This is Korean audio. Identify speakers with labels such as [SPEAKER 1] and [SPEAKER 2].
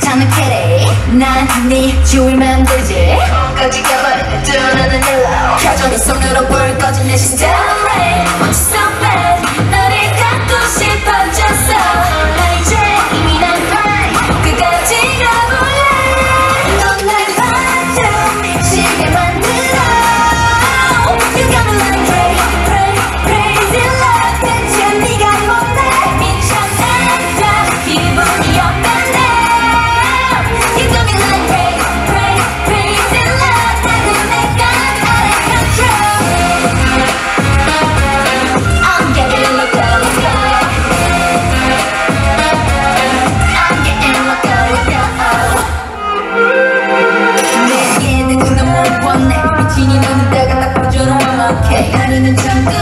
[SPEAKER 1] 괜찮은 캐리 난네 주위만 되지 까지 가버리는 두 눈은 일로 켜져 네 손으로 불 꺼진 내 시스템 What's so bad 너를 갖고 싶어졌어 나 이제 이미 난 fine 끝까지 가볼래 넌 날 완전 미치게 만들어 You got me like crazy love 대체 네가 뭔데 미쳐난다 기분이 없는데 You got me like crazy love 나도 내가 out of control I'm getting loco I'm getting loco 내게 내 눈은 못 보네 미친이 너는 내가 딱 보여줘도 완벽해 하루는 전부